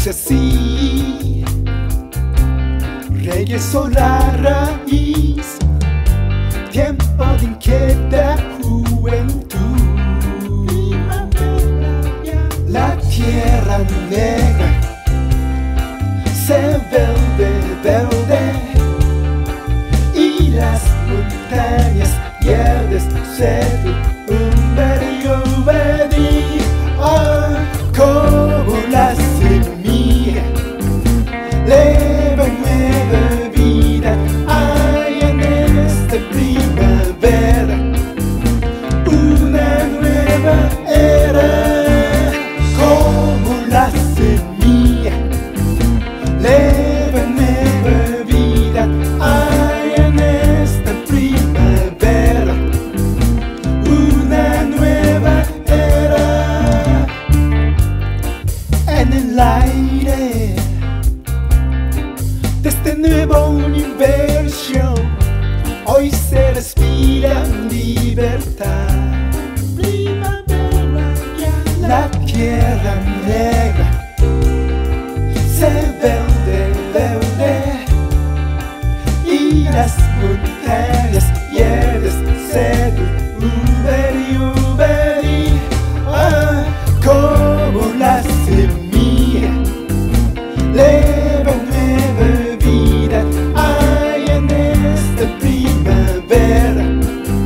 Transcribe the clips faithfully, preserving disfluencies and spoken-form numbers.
dice así: regresó la raíz, tiempo de inquieta juventud. La tierra negra se vuelve verde y las montañas verdes se derrumban y obedí. Oh, como la semilla leva nueva vida. Hay en esta primavera una nueva era. Como la semilla leva nueva vida. Hay en esta primavera una nueva era. En el aire de este nuevo universo hoy se respira libertad. La tierra negra se vuelve verde y las montañas verdes se derrumban y obedí. Ah, como la semilla leva nueva vida. Hay en esta primavera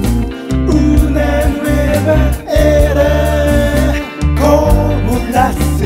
una nueva era. Como la